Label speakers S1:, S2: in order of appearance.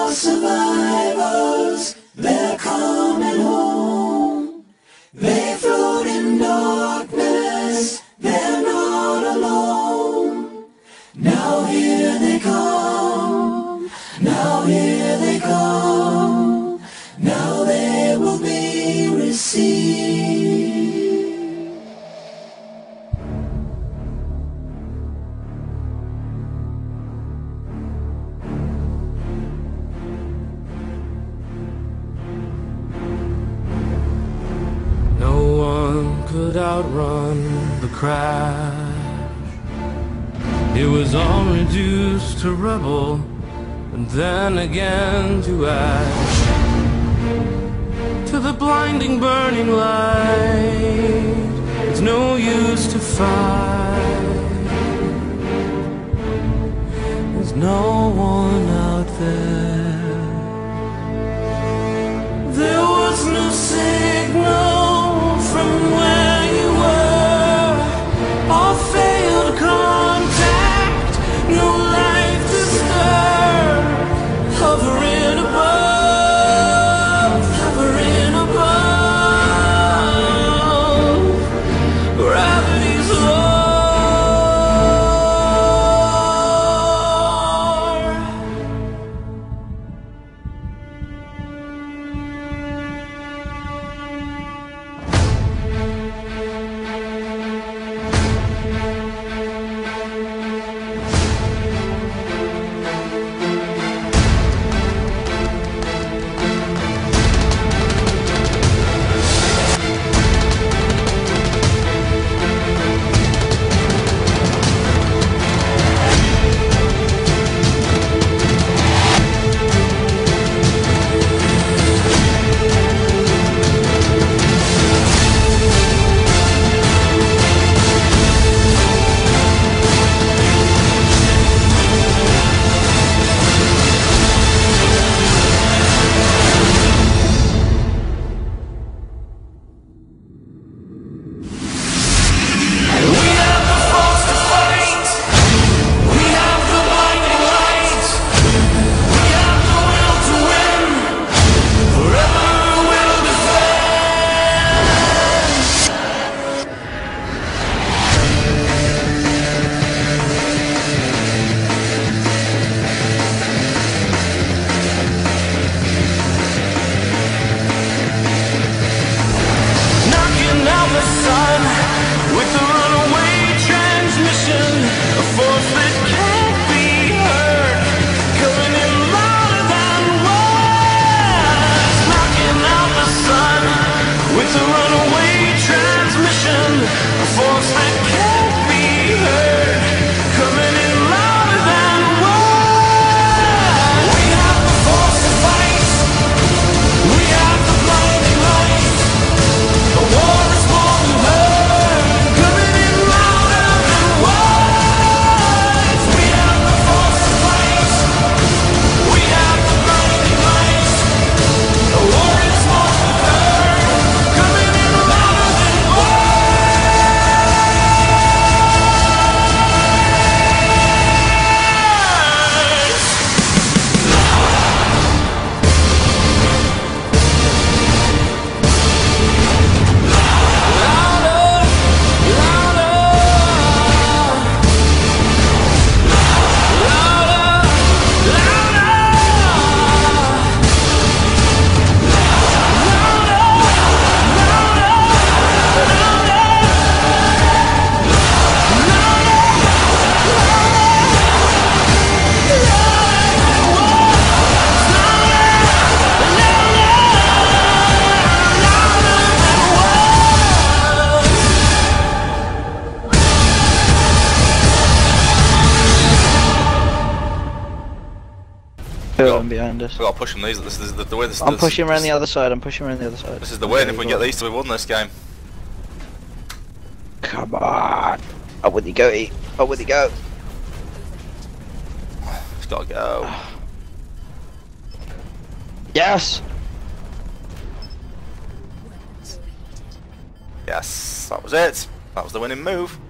S1: are survivors, they're coming home. They float in darkness, they're not alone. Now here they come, now here they come, now they will be received.
S2: Could outrun the crash. It was all reduced to rubble, and then again to ash. To the blinding burning light, it's no use to fight. There's no one out there. There was no signal from where you were, or failed contact, no life disturbed, hovering above, gravity's law.
S3: Behind us.
S4: We gotta push them these. This is the way this.
S3: I'm pushing around the other side. I'm pushing around the other side.
S4: This is the way, and if we get these, we won this game.
S3: Come on! Up with you go, E. Up with you go.
S4: It's gotta go.
S3: Yes.
S4: Yes, that was it. That was the winning move.